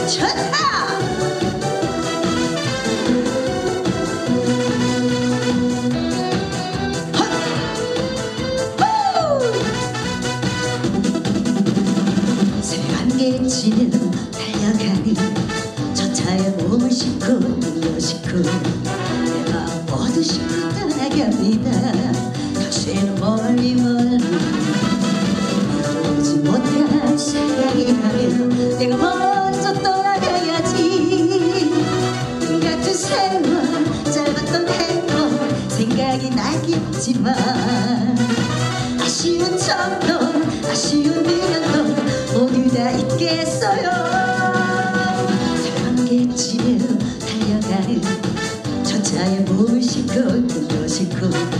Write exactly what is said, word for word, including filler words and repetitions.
좋다! 새안개치는 달려가는 저 차에 몸을 싣고 눈을 싣고 내 마음 모두 싣고 떠나갑니다. 당신은 멀리 멀리 이루지 못할 생각이 나면 내가 먼저 떠나가야지. 같은 세월 짧았던 행복 생각이 나겠지만 아쉬운 척도 아쉬운 미련도 모두 다 있겠어요. 새안개치며 달려가는 저 차에 몸을 싣고 눈을 싣고